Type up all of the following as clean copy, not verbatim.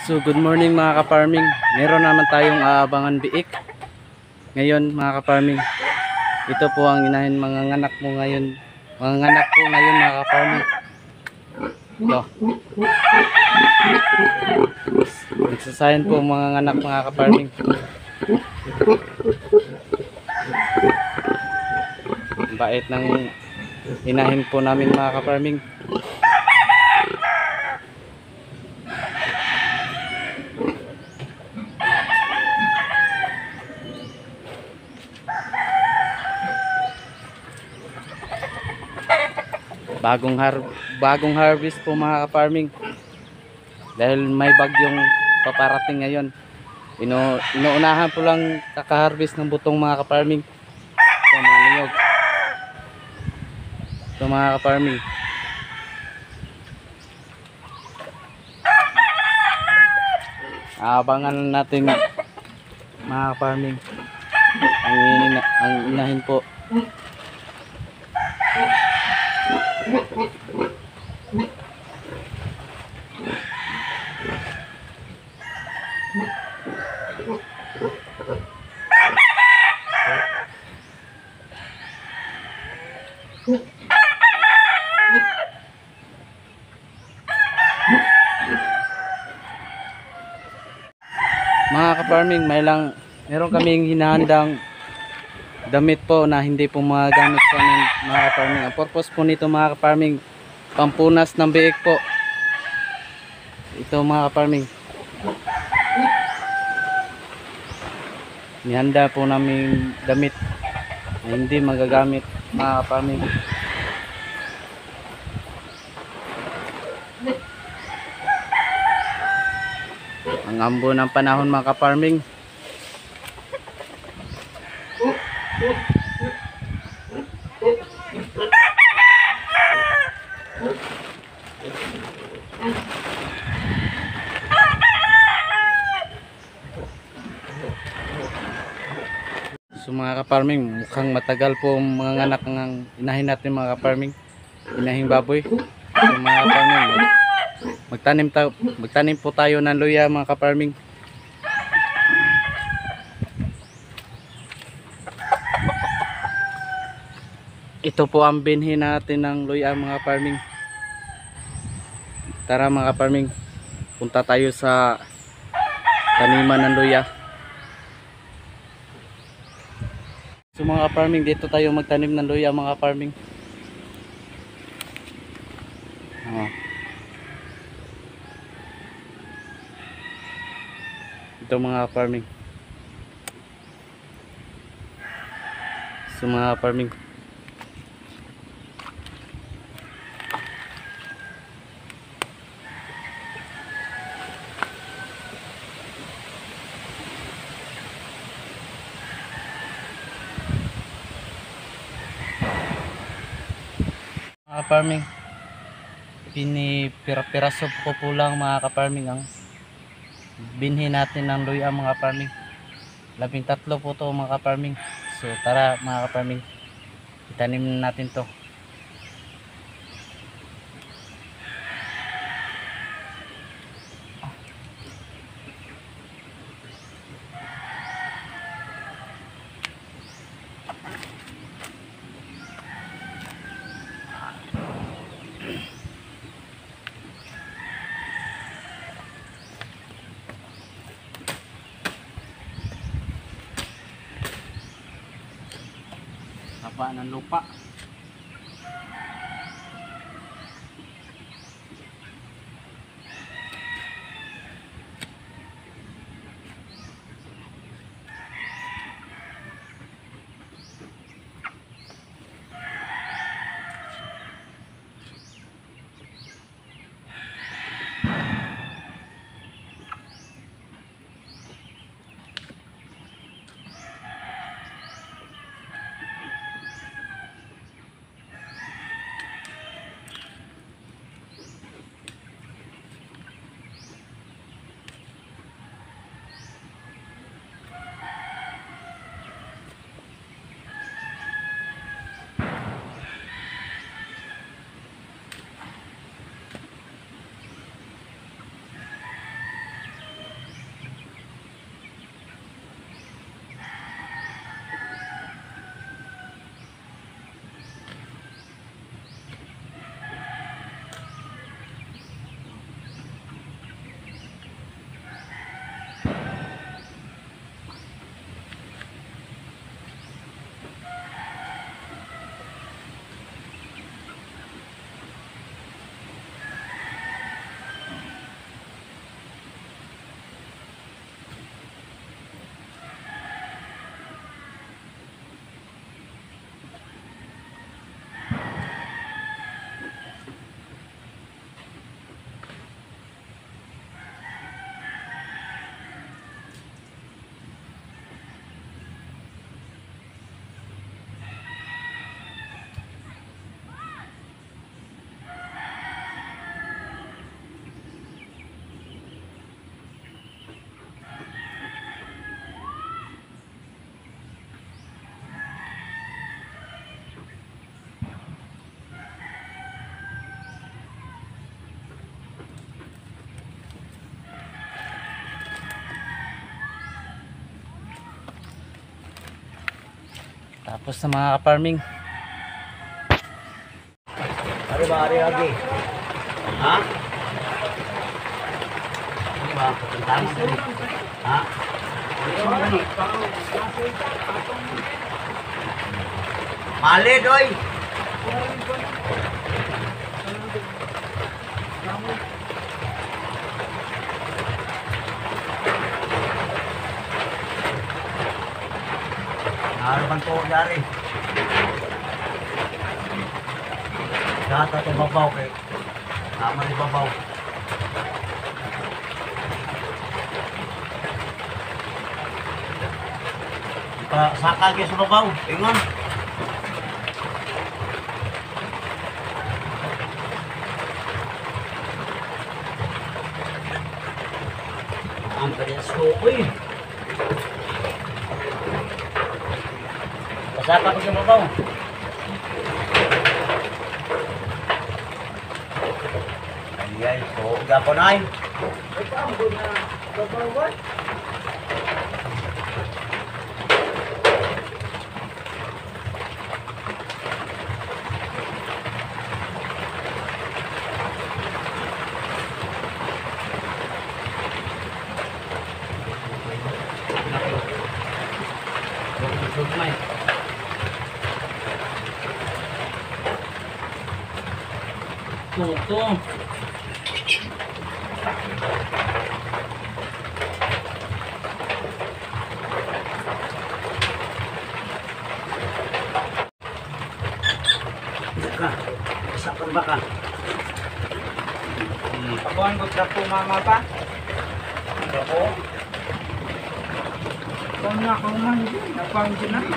So good morning mga ka-farming. Meron naman tayong aabangan biik. Ngayon mga ka-farming, ito po ang inahin mga nganak mo ngayon. Mga nganak po ngayon mga ka-farming. Ito. Nagsasayan po mga nganak mga ka-farming. Bait ng inahin po namin mga ka-farming. Bagong harvest po mga ka-farming, dahil may bagyong paparating ngayon. Inuunahan po lang kaka-harvest ng butong mga ka-farming. Ito mga niyog. Ito mga ka-farming. Abangan natin mga ka-farming ang inahin po. Mga ka-farming, meron kaming hinahandang damit po na hindi po magagamit sa amin mga ka-farming. Ang purpose po nito mga ka-farming, pampunas ng biik po. Ito mga ka-farming, nihanda po namin damit na hindi magagamit mga ka-farming. Ang ambo ng panahon mga ka-farming. So mga ka-farming, mukhang matagal po mga anak ng inahin natin mga ka-farming, inahing baboy. So mga ka-farming, magtanim po tayo ng luya mga ka-farming. Ito po ang binhi natin ng luya mga farming. Tara mga farming, punta tayo sa taniman ng luya. So mga farming, dito tayo magtanim ng luya mga farming. Ito mga farming. So mga farming, farming, pinipiraso po lang mga ka-farming ang binhi natin ng luya mga farming. 13 po to mga ka-farming. So tara mga ka-farming, itanim natin to. Haba ng lupa. Tapos na mga ka-farming. Ari ba, ari lagi? Ha? Ano ba? Tentang? Ha? Mali, doy! Harapan po dari. Lahat ito babaw kay tama ni babaw. Saka lagi sa babaw. Ingon. Ang kanyang sukoy. Pasaka ko sa babaw. Ay, so gapon ay. Tuto. Ka. Isa pa ba ka? Pabuhan ko trapo mama pa. Trapo. Kung na kung man din, napang din na.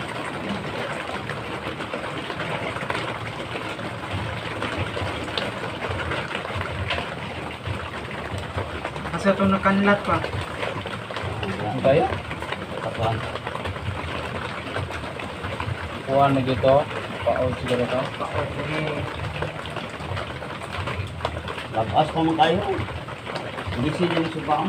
Asa ito nakanlat pa. Ano kayo? Kapan? Kuha na dito. Pa-out siguro to. Labas pa man kayo. Hindi sila yung subaw.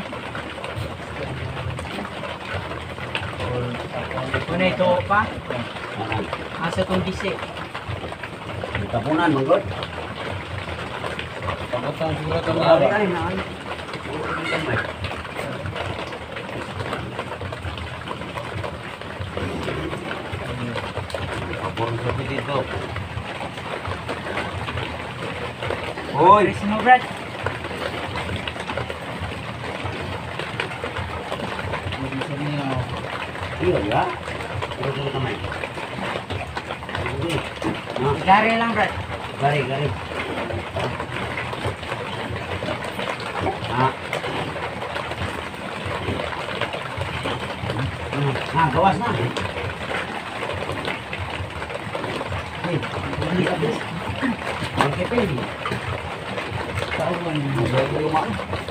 Kuna ito pa. Anan. Asa itong bisik. Tapunan, manggod. Pagkatang siguro ito mga Ari ba? ay na. Kapurong sabi dito. Hoy! Chris mo Brad. Mag-isa niya. Iya ya. Terus dulu kamay. Ini. Nah, Gari lang Brad. gari. Nah. Nah, gawas na. Hei, ini habis. Oke, pilih. Tahu kan, di rumah.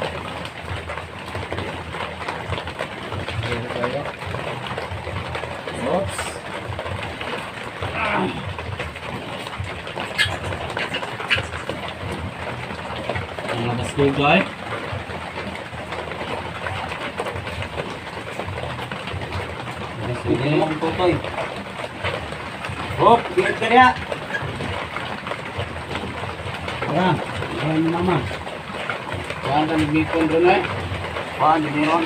Oops. Ang labas ko guys. Ini ang tutoy. Hop, biar ka dia. Ayan, ayan ni mama. Saan ka nag-mikon doon eh? Paan, di meron.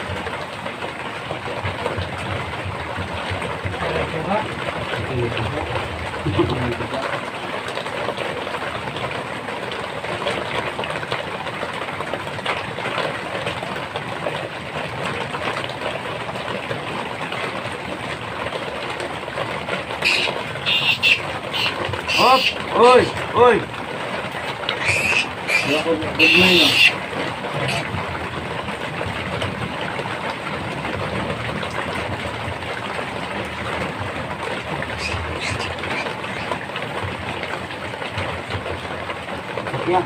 Hop, oi. Ako, good morning. Ya.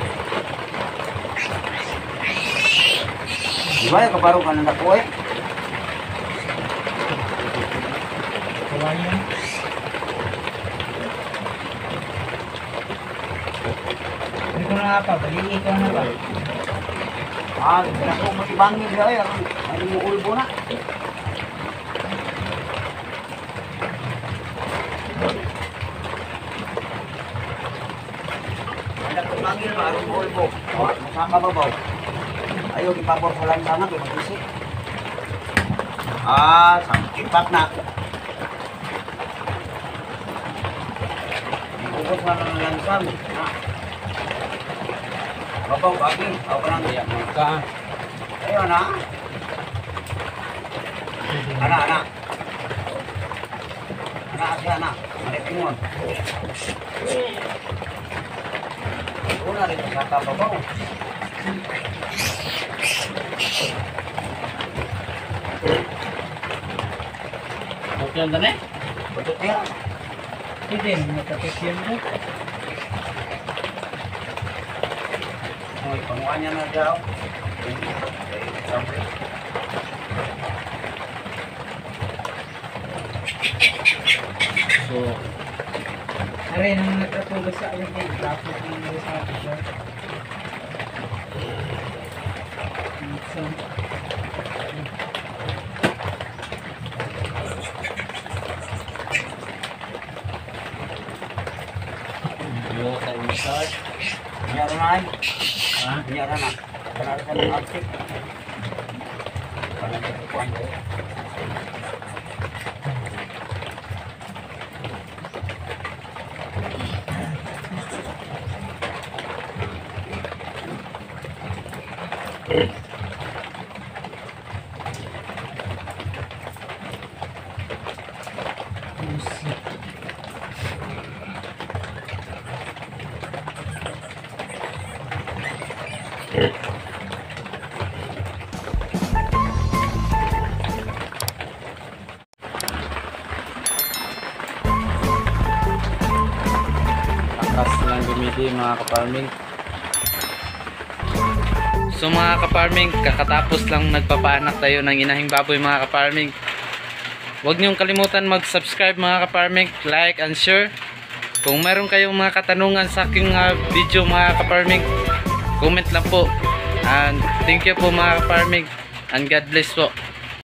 Gimana kebaru kan anak kue? Kawayan. Hindi ko na nga pa, baliin ko na ba? Ah, ako matibangin dia ya. Ada mo ulbo na. Tigil ba? Arong buhay mo. Masama ba ba? Ayaw, ipapor sa lansangan. Kaya mag-isip. Ipat na. Ikukot na ng lansang. Babaw, bagi. Ako ka lang. Ayaw, ana. Ana. Ana, asya na. Maripingon. Una rin sa kababaw. Okay ang dami? Betul ya? Hindi, matapos yan mo. Oh, panguannya na daw. So, Are, nang nagkatulos sa akin eh. Tapos yung nagsasabi siya. yo sa inside. Meron na ay. Ha? Meron na. Meron sa mga artik. Parang katukuan ko. Takas lang gumidi mga ka-farming. So mga ka-farming, kakatapos lang nagpapaanak tayo ng inahing baboy mga ka-farming. Huwag niyong kalimutan mag-subscribe mga ka-farming, like and share. Kung meron kayong mga katanungan sa aking video mga ka-farming, comment lang po. And thank you po mga ka-farming, and God bless po.